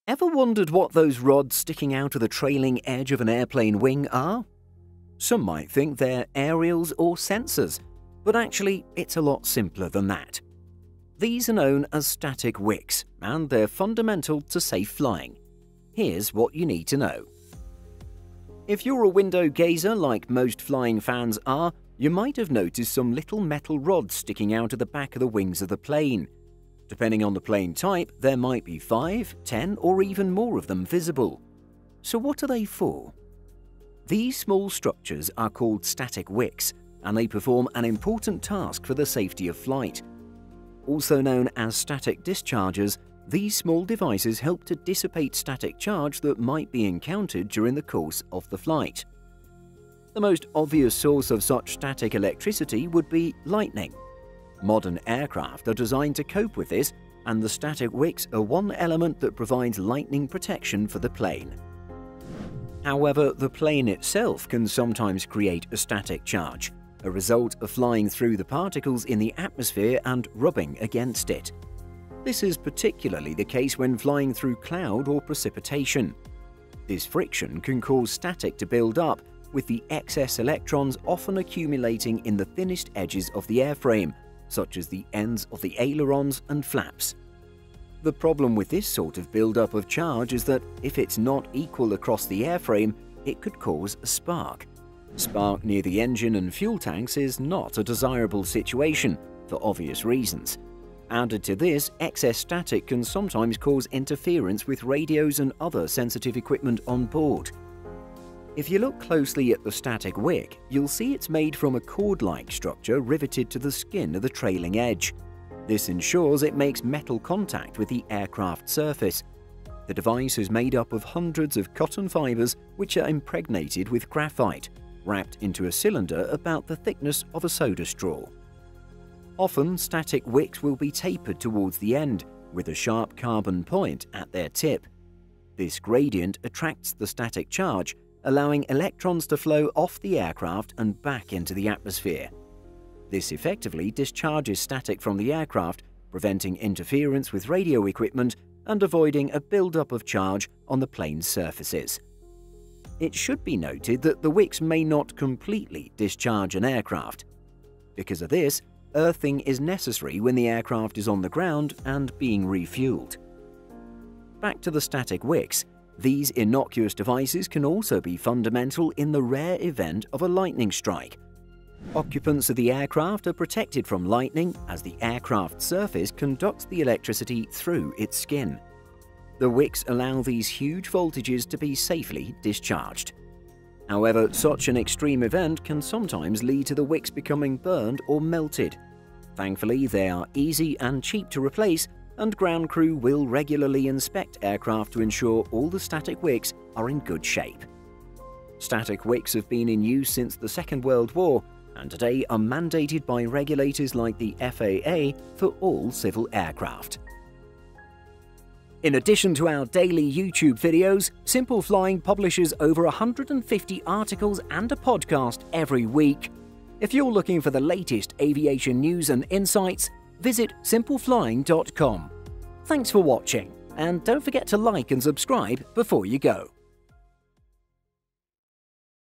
Ever wondered what those rods sticking out of the trailing edge of an airplane wing are? Some might think they're aerials or sensors, but actually it's a lot simpler than that. These are known as static wicks, and they're fundamental to safe flying. Here's what you need to know. If you're a window gazer like most flying fans are, you might have noticed some little metal rods sticking out of the back of the wings of the plane. Depending on the plane type, there might be 5, 10, or even more of them visible. So what are they for? These small structures are called static wicks, and they perform an important task for the safety of flight. Also known as static dischargers, these small devices help to dissipate static charge that might be encountered during the course of the flight. The most obvious source of such static electricity would be lightning. Modern aircraft are designed to cope with this, and the static wicks are one element that provides lightning protection for the plane. However, the plane itself can sometimes create a static charge, a result of flying through the particles in the atmosphere and rubbing against it. This is particularly the case when flying through cloud or precipitation. This friction can cause static to build up, with the excess electrons often accumulating in the thinnest edges of the airframe, such as the ends of the ailerons and flaps. The problem with this sort of build-up of charge is that if it's not equal across the airframe, it could cause a spark. Spark near the engine and fuel tanks is not a desirable situation, for obvious reasons. Added to this, excess static can sometimes cause interference with radios and other sensitive equipment on board. If you look closely at the static wick, you'll see it's made from a cord-like structure riveted to the skin of the trailing edge. This ensures it makes metal contact with the aircraft surface. The device is made up of hundreds of cotton fibers which are impregnated with graphite, wrapped into a cylinder about the thickness of a soda straw. Often, static wicks will be tapered towards the end, with a sharp carbon point at their tip. This gradient attracts the static charge, allowing electrons to flow off the aircraft and back into the atmosphere. This effectively discharges static from the aircraft, preventing interference with radio equipment and avoiding a build-up of charge on the plane's surfaces. It should be noted that the wicks may not completely discharge an aircraft. Because of this, earthing is necessary when the aircraft is on the ground and being refueled. Back to the static wicks. These innocuous devices can also be fundamental in the rare event of a lightning strike. Occupants of the aircraft are protected from lightning as the aircraft surface conducts the electricity through its skin. The wicks allow these huge voltages to be safely discharged. However, such an extreme event can sometimes lead to the wicks becoming burned or melted. Thankfully, they are easy and cheap to replace, and ground crew will regularly inspect aircraft to ensure all the static wicks are in good shape. Static wicks have been in use since the Second World War and today are mandated by regulators like the FAA for all civil aircraft. In addition to our daily YouTube videos, Simple Flying publishes over 150 articles and a podcast every week. If you're looking for the latest aviation news and insights, visit simpleflying.com. Thanks for watching, and don't forget to like and subscribe before you go.